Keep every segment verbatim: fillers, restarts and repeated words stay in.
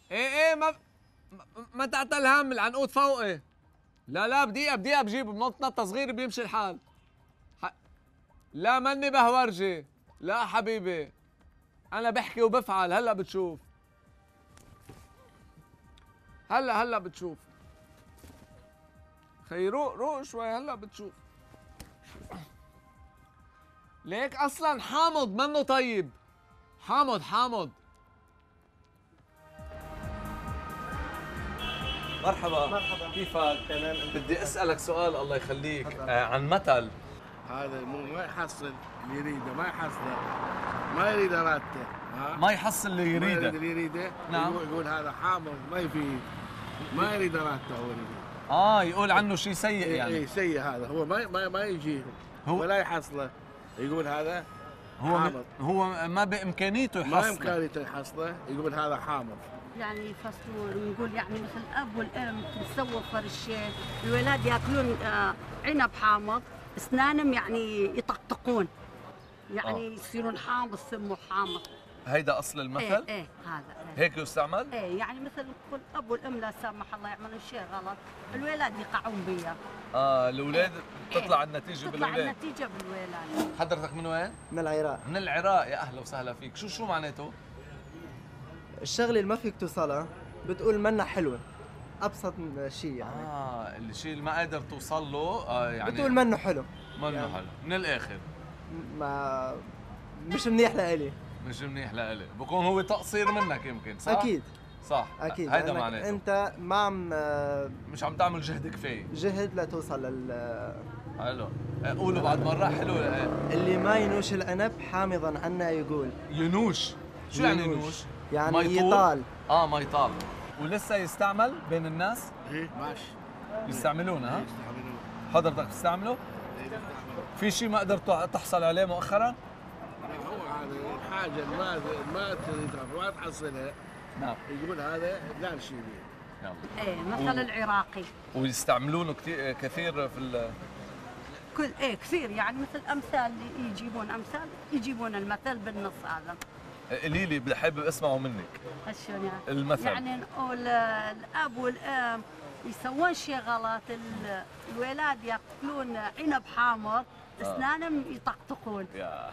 ايه ايه ما ما, ما تعتل هم، العنقود فوقي. لا لا بدقيقة بدقيقة بجيبه، بنط نطة صغيرة بيمشي الحال. ح... لا ماني بهورجي، لا حبيبي أنا بحكي وبفعل، هلا بتشوف. هلا هلا بتشوف. خي روق روق شوي، هلا بتشوف. ليك أصلا حامض منه طيب. حامض حامض. مرحبا. مرحبا. كيفك؟ تمام. بدي اسالك سؤال الله يخليك آه عن مثل. هذا مو ما يحصل اللي يريده، ما يحصله، ما يريد ارادته. ها ما يحصل اللي ما يريد يريده. اللي يريده. نعم. يقول, يقول هذا حامض ما يفيد، ما يريد ارادته هو يريد. اه يقول عنه شيء سيء اي يعني. اي سيء هذا، هو ما ما, ما يجيه هو ولا يحصله، يقول هذا هو حامض. هو ما بامكانيته ما يحصل. بامكانيته يحصله، يقول هذا حامض. يعني يفصلون، نقول يعني مثل الاب والام تسووا فرشين، الولاد ياكلون آه عنب حامض، اسنانهم يعني يطقطقون، يعني آه. يصيرون حامض، سموا حامض. هيدا اصل المثل؟ ايه ايه هذا ايه. هيك يستعمل؟ ايه يعني مثل نقول الاب والام لا سمح الله يعملون شيء غلط، الولاد يقعون بيه. اه الاولاد إيه. بتطلع النتيجه تطلع بالولاد. النتيجه بالولاد. حضرتك من وين؟ من العراق. من العراق، يا اهلا وسهلا فيك. شو شو معناته؟ الشغله اللي ما فيك توصلها بتقول منا حلوه، ابسط شيء يعني. اه الشيء اللي ما قادر توصل له آه يعني بتقول منه حلو، منه يعني حلو من الاخر. ما مش منيح لإلي. مش منيح لإلي، بكون هو تقصير منك يمكن، صح؟ اكيد صح اكيد، هيدا لأنك معناته انت ما عم مش عم تعمل جهد كفايه. جهد لتوصل لل حلو. قولوا بعد مرة. حلو. اللي ما ينوش العنب حامضا عنا يقول. ينوش. شو يعني ينوش؟ يعني ما يطول؟ يطال. اه ما يطال. ولسه يستعمل بين الناس؟ ايه ماشي. يستعملونه ها؟ يستعملون. حضرتك بتستعمله؟ إيه، يستعملون. في شيء ما قدرت تحصل عليه مؤخرا؟ لا، هو هذا الحاجه اللي ما ما تريدها ما تحصلها، نعم. يقول هذا لا نشيل به. يلا. ايه مثل العراقي. ويستعملونه كثير كثير في ال كل ايه كثير، يعني مثل امثال يجيبون امثال يجيبون المثل بالنص هذا. قولي لي بحب اسمعه منك. شلون يعني؟ المثل. يعني نقول الاب والام يسوون شيء غلط، ال- الولاد ياكلون عنب حامض، اسنانهم يطقطقون. يا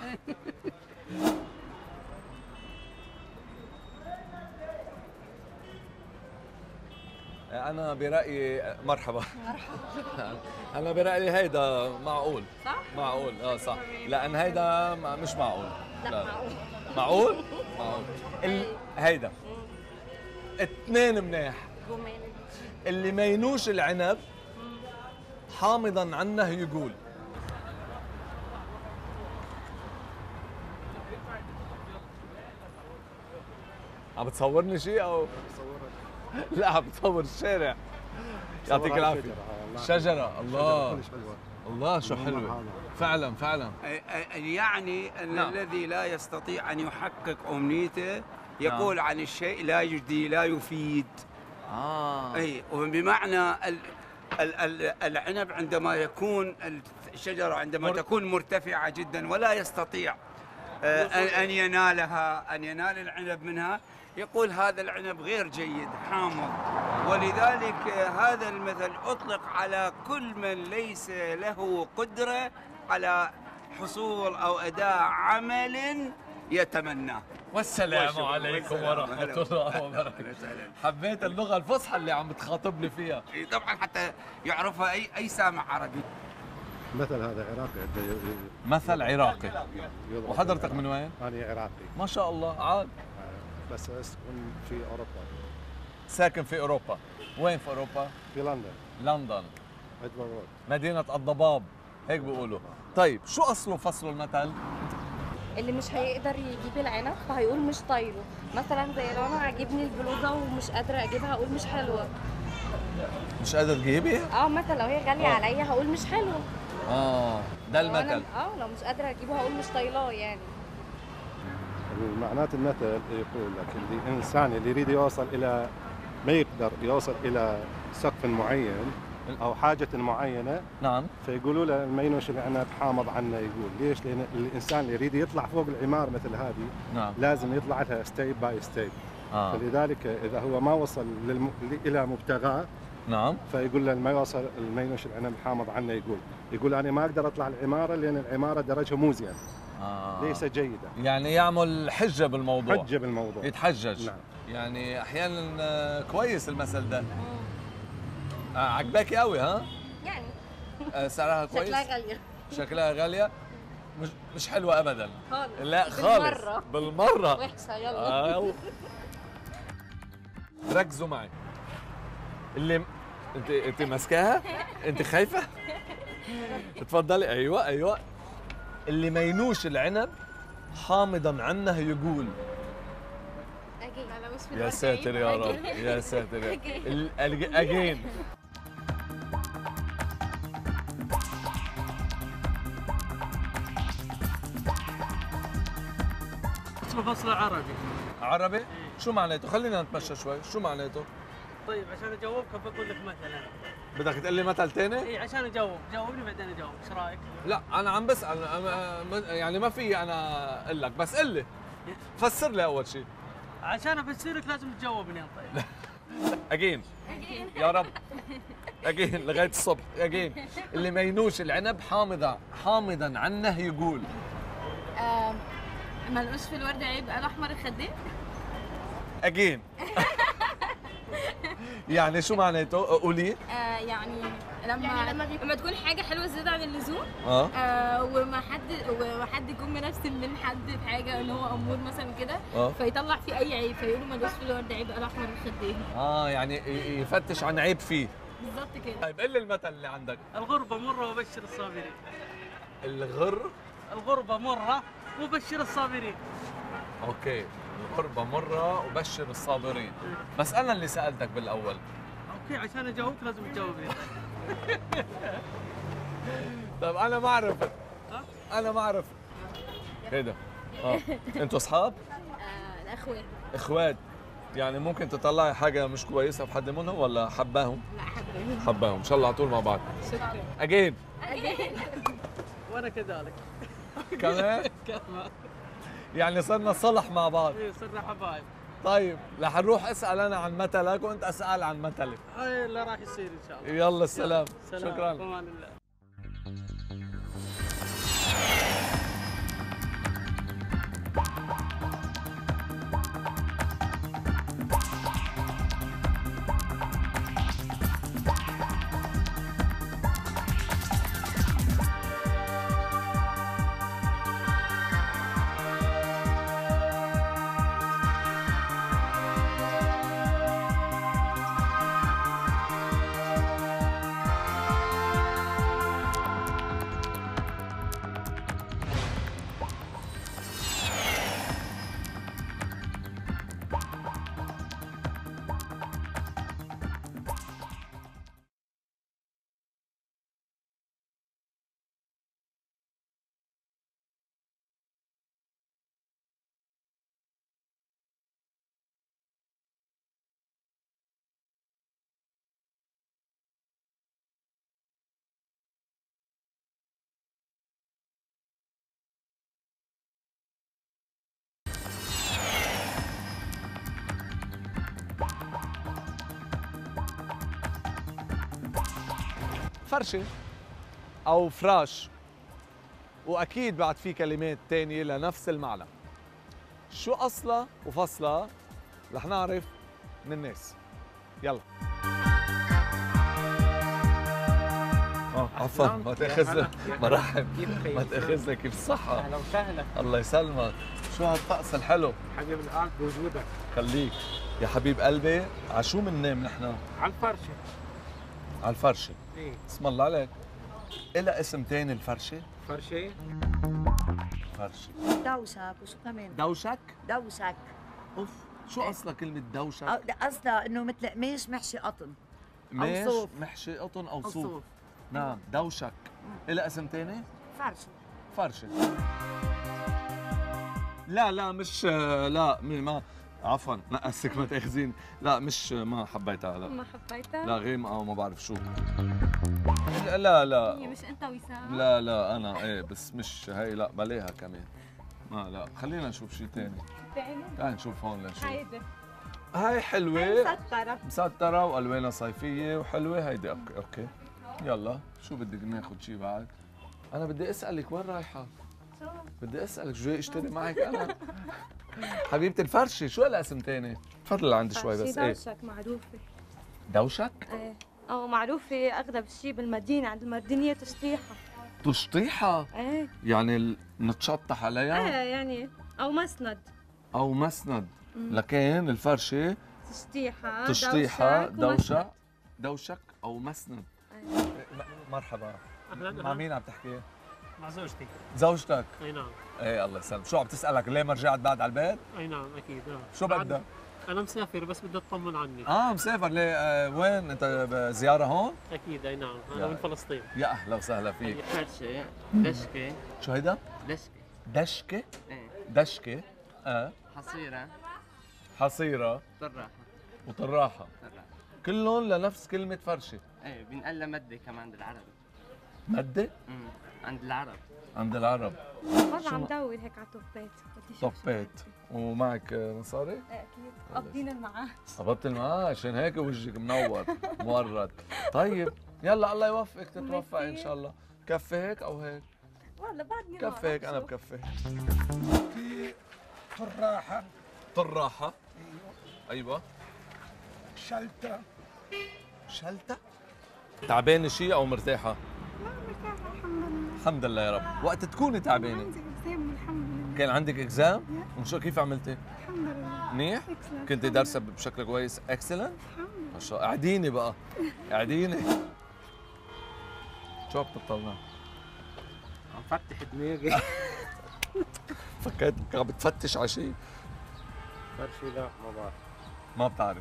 أنا برأيي مرحبا. مرحبا. أنا برأيي هيدا معقول. صح؟ معقول اه صح، لأن هيدا ما- مش معقول. لا, لا. معقول. معقول؟ معقول. ال... هيدا اثنين منيح. اللي ما ينوش العنب حامضا عنه يقول. عم بتصورني شيء او؟ لا عم بتصور الشارع. يعطيك العافية. شجرة. الله الله شو حلوة فعلا فعلا. يعني أن نعم. الذي لا يستطيع أن يحقق أمنيته يقول نعم. عن الشيء لا يجدي لا يفيد. آه. أي وبمعنى ال ال ال العنب عندما يكون الشجرة عندما مر... تكون مرتفعة جدا ولا يستطيع آه أن, أن ينالها أن ينال العنب منها، يقول هذا العنب غير جيد حامض. ولذلك هذا المثل أطلق على كل من ليس له قدرة على حصول أو أداء عمل يتمناه. والسلام عليكم ورحمة الله وبركاته. حبيت اللغة الفصحى اللي عم بتخاطبني فيها. طبعا حتى يعرفها أي أي سامع عربي. مثل هذا عراقي. مثل عراقي. وحضرتك من وين؟ أنا عراقي. ما شاء الله عاد. بس أسكن في أوروبا. ساكن في أوروبا. وين في أوروبا؟ في لندن. لندن. إدموند. مدينة الضباب هيك بيقولوا. طيب شو أصله فصل المثل؟ اللي مش هيقدر يجيب العنب فهيقول مش طايله، مثلا زي لو انا عاجبني البلوزه ومش قادره اجيبها هقول مش حلوه. مش قادر تجيبي؟ اه مثلا لو هي غاليه آه. عليا هقول مش حلوه. اه ده المثل. اه لو مش قادره اجيبه هقول مش طايلاه يعني. معنات المثل يقول لك اللي الانسان اللي يريد يوصل الى ما يقدر يوصل الى سقف معين او حاجه معينه. نعم. فيقولوا له ما ينوش العنب حامض عنا يقول. ليش؟ لان الانسان اللي يريد يطلع فوق العمار مثل هذه نعم. لازم يطلع لها ستيب باي ستيب. آه. فلذلك اذا هو ما وصل للم... الى مبتغاه نعم. فيقول له ما يوصل المينوش العنب حامض عنه، يقول يقول انا ما اقدر اطلع العماره لان العماره درجها مو زين. آه. ليس جيده. يعني يعمل حجه بالموضوع. حجه بالموضوع. يتحجج. نعم. يعني احيانا آه، كويس المثل ده. آه عجباكي قوي ها؟ يعني آه سعرها كويس؟ شكلها غاليه. شكلها غاليه؟ مش مش حلوه ابدا. خالص. لا خالص. بالمرة. بالمره. وحشه يلا. آه يلا. ركزوا معي. اللي انت انت ماسكاها؟ انت خايفه؟ اتفضلي. ايوه ايوه. اللي ما ينوش العنب حامضا عنه يقول. اجين. لا مش في يا الورد ساتر عيب. يا رب، أجين. يا ساتر يا أجين. ال- ال- اجين. اسمه فصل عربي. عربي؟ شو معناته؟ خلينا نتمشى شوي، شو معناته؟ طيب عشان اجاوبك بقول لك مثلا. بدك تقول لي مثل ثاني؟ اي عشان اجاوب، جاوبني بعدين اجاوب، ايش رايك؟ لا انا عم بسال، أنا- يعني ما في انا اقول لك، بس قل لي فسر لي اول شيء. عشان افسرك لازم تجاوبني انت. طيب. اجين يا رب. اجين لغايه الصبح. اجين. اللي ما ينوش العنب حامضا حامضا عنه يقول. ملقوش في الورد عيب قال احمر الخدين. اجين. يعني شو معناته؟ قولي. آه يعني لما يعني لما, لما تكون حاجه حلوه زياده عن اللزوم اه آه وما حد وما حد يكون منفسن من حد في حاجه ان هو امور مثلا كده اه فيطلع فيه اي عيب فيقولوا ملوش في الورد عيب قال احمر الخدين. اه يعني ي- يفتش عن عيب فيه. بالظبط كده. طيب قل لي المثل اللي عندك. الغربة مرة وبشر الصابرين. الغر. الغربة مرة وبشر الصابرين. اوكي. الغربة مرة وبشر الصابرين. بس انا اللي سألتك بالاول. اوكي عشان اجاوبك لازم تجاوبني. طيب انا ما عرفت. انا ما عرفت. ايه ده؟ اه انتوا اصحاب؟ آه الاخوات. اخوات. يعني ممكن تطلعي حاجة مش كويسة في حد منهم ولا حباهم؟ لا حباهم. حباهم، ان شاء الله على طول مع بعض. شكرا. اجين. وانا كذلك. كمان؟ كمان. يعني صرنا صلح مع بعض. ايه صرنا حبايب. طيب رح نروح اسال انا عن مثلك وانت اسال عن مثلي. هاي اللي راح يصير ان شاء الله. يلا السلام. سلام. شكرا. بامان الله. فرشة أو فراش، وأكيد بعد في كلمات تانية لنفس المعنى. شو أصلها وفصلها رح نعرف من الناس. يلا. اه عفوا ما تاخذنا. مرحب. ما تاخذنا، كيف الصحة؟ اهلا وسهلا. الله يسلمك. شو هالطقس الحلو؟ حبيب القلب بوجودك. خليك يا حبيب قلبي. على شو بننام نحن؟ على الفرشه. على الفرشة. ايه اسم الله عليك. إلها اسم تاني الفرشة؟ فرشه. فرشة. دوشك وشو كمان؟ دوشك؟ دوشك. اوف، شو اصلا كلمة دوشك؟ أو- قصدها انه مثل قماش محشي قطن. ماش صوف. محشي قطن او أو صوف. صوف. نعم دوشك. إلها اسم تاني؟ فرشة. فرشة. لا لا مش لا م- ما عفوا نقصك ما تاخذين. لا مش ما حبيتها. لا ما حبيتها؟ لا غيم او ما بعرف شو. لا لا هي مش انت وسام؟ لا لا انا ايه بس مش هي. لا بلاها كمان. ما لا خلينا نشوف شيء ثاني. تاني؟ تعال نشوف هون لنشوف. هيدا. هاي حلوه مسطرة. مسطره والوانها صيفيه وحلوه. هيدي اوكي اوكي. يلا شو بدك ناخذ شيء بعد؟ انا بدي اسالك وين رايحه؟ شو؟ بدي اسالك شو جاي اشتري معك انا؟ حبيبتي الفرشه شو لها اسم ثاني؟ تفضل لعندي شوي بس. ايه دوشك معروفة. دوشك؟ ايه اه معروفة اغلب شيء بالمدينة، عند المردينية تشطيحة. تشطيحه؟ ايه يعني ال- نتشطح عليها؟ ايه يعني او مسند. او مسند. لكن الفرشه تشطيحة تشطيحه دوشك دوشك دوشك او مسند. أيه. مرحبا. أهلاً، مع أهلاً. مين عم تحكي؟ مع زوجتي. زوجتك؟ اي نعم. ايه الله يسلمك. شو عم تسالك ليه ما رجعت بعد على البيت؟ اي نعم اكيد. آه. شو بعد- بدك؟ انا مسافر بس بدي اطمن عني. اه مسافر ليه؟ آه وين انت زياره هون؟ اكيد اي نعم، يا- انا من فلسطين. يا اهلا وسهلا فيك. فرشة دشكة شو هيدا؟ دشكة دشكه؟ ايه دشكه اه حصيرة حصيره طراحة وطراحه طراحة كلهم لنفس كلمه فرشه. ايه بنقال لها مدة كمان عند العرب. مده؟ امم عند العرب. عند العرب. مرة عم دور هيك على توبات. بدي أشوف شو طفيت ومعك آه، مصاري؟ ايه اكيد قابضين المعاش. قبضت المعاش عشان هيك وجهك منور مورد. طيب يلا الله يوفقك تتوفق ان شاء الله. كفي هيك او هيك؟ والله بعدني كفي هيك انا بكفي. في طراحة طراحه ايوه. شلتة. شلتة؟ تعبانه شيء او مرتاحه؟ لا مرتاحة الحمد لله. الحمد لله يا رب. وقت تكوني تعبانه عندي اكزام الحمد لله. كان عندك اكزام؟ وشو كيف عملتي؟ الحمد لله. منيح؟ Excellent. كنتي دارسه بشكل كويس؟ اكسلنت؟ الحمد لله. ما شاء الله. قعديني بقى قعديني. شو عم تطلع؟ عم فتح دماغي. فكرتك عم بتفتش على شيء. فرشة لا ما بعرف. ما بتعرف.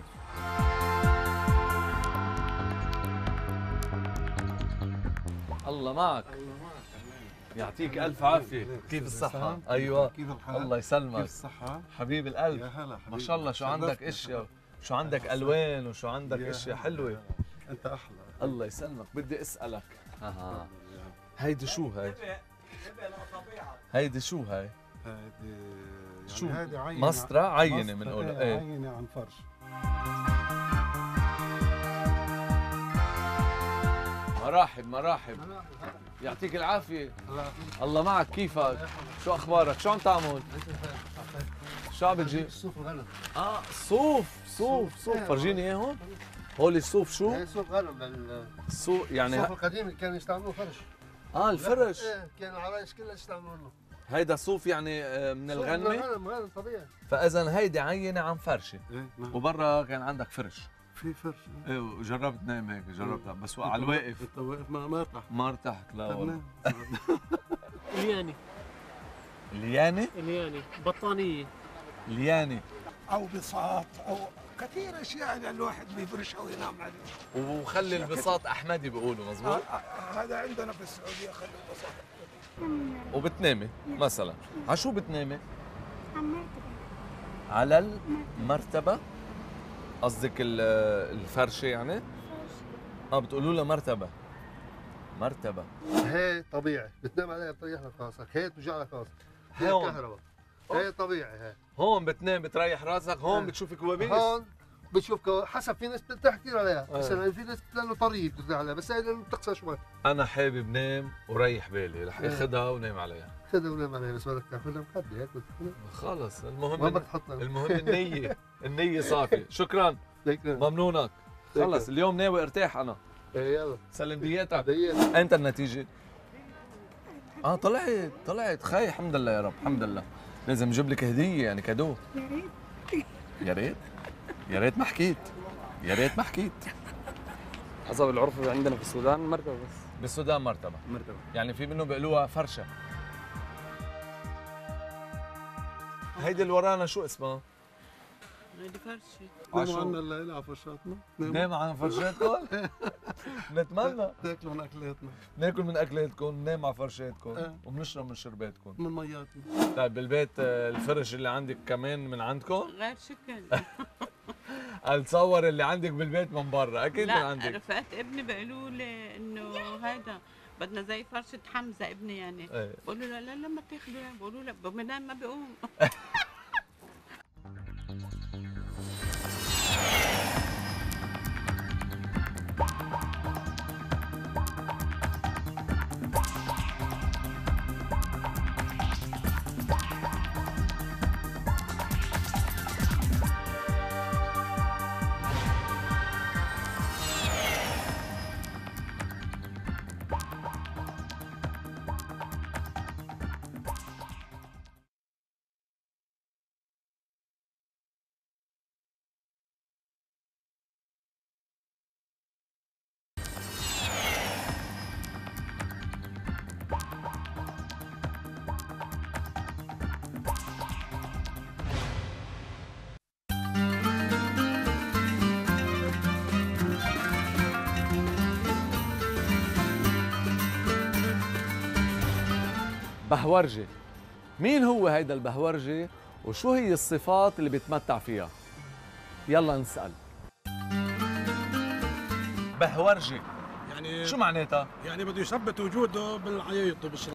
الله معك. يعطيك الف عافيه. كيف الصحه؟ ايوه كيف الحال؟ الله يسلمك. كيف الصحة؟ حبيب القلب. يا هلا حبيبي. ما شاء الله شو عندك اشياء، شو عندك الوان وشو عندك يا اشياء هلا. حلوه. أنت أحلى. الله يسلمك. بدي اسالك اها هيدي شو هاي؟ هيدي شو هاي؟ هيدي يعني شو؟ هيدي عينة مسطرة عينة مسطرة، بنقولها. إيه، ايه عينة عن فرش. مراحب مراحب. يعطيك العافيه. الله معك. كيفك؟ شو اخبارك؟ شو عم تعمل؟ شو عم بتجيب؟ صوف الغنم. اه صوف صوف صوف. فرجيني اياهم. هول الصوف شو؟ ايه صوف غنم. ال- الصوف يعني الصوف ه... القديم اللي كانوا يستعملوه فرش. اه الفرش. ايه كان العرايس كلها يستعملوا له. هيدا صوف يعني آه، من صوف من الغنمه. الغنم غنم طبيعي. فاذا هيدي عينه عن فرشه. إيه نعم. وبرا كان عندك فرش. في فرش. ايه وجربت نام هيك جربت بس على الواقف أنت واقف ما ما ارتاح. ما ارتحت. لا والله. الياني. ليانه؟ الياني بطانية. ليانه أو بساط أو كثير أشياء اللي الواحد بيفرشها وينام عليها. وخلي البساط احمدي بيقولوا مزبوط. آه، آه، هذا عندنا في السعودية خلي البساط. وبتنامي مثلا على شو بتنامي؟ عم مرتبة. على المرتبة. قصدك ال- الفرشة يعني؟ اه بتقولوا لها مرتبة. مرتبة. هي طبيعي بتنام عليها بتريح لك راسك. هي بتوجع لك راسك. هي هون. كهرباء. هي طبيعي. هي هون بتنام بتريح راسك. هون آه. بتشوف كوابيس. هون بتشوف كو- حسب في ناس بترتاح كثير عليها. آه. مثلا في ناس لانه طري بترتاح عليها بس هي لانه بتقسى شوي. انا حابب نام وريح بالي رح آه. اخذها ونام عليها. خذها ونام عليها بس بدك تاخذها مخدة هيك بتاخذها. خلص ما المهم بدك تحطها. المهم النية. النية صافية. شكرا هيك. ممنونك. خلص اليوم ناوي ارتاح انا. ايه يلا. سلم دياتك. ديات. امتى النتيجة؟ اه طلعت طلعت خي. الحمد لله يا رب الحمد لله. لازم اجيب لك هدية يعني كادو. يا ريت. يا ريت يا ريت ما حكيت. يا ريت ما حكيت. حسب العرف عندنا في السودان مرتبة بس. بالسودان مرتبة. مرتبة. يعني في منه بيقولوها فرشة. هيدي اللي ورانا شو اسمها؟ هيدي فرشة. ناموا عنا الليلة على فرشاتنا. نام عن فرشاتكم؟ نتمنى تاكلوا من أكلاتنا. ناكل من اكلاتكم، ننام على فرشاتكم إيه. وبنشرب من شرباتكم. من مياتنا. طيب بالبيت آه، الفرش اللي عندك كمان من عندكم؟ غير شكل. اتصور اللي عندك بالبيت من برا اكيد من لا عندك. رفقات ابني بيقولوا لي انه هيدا بدنا زي فرشة حمزة ابني يعني. ايه. بقول له لا لا لا ما تاخذوا اياه. بقولوا لا بنام ما بيقوم. بهورجي. مين هو هيدا البهورجي وشو هي الصفات اللي بيتمتع فيها؟ يلا نسأل. بهورجي يعني شو معناتها؟ يعني بده يثبت وجوده بالعياط وبالشراب.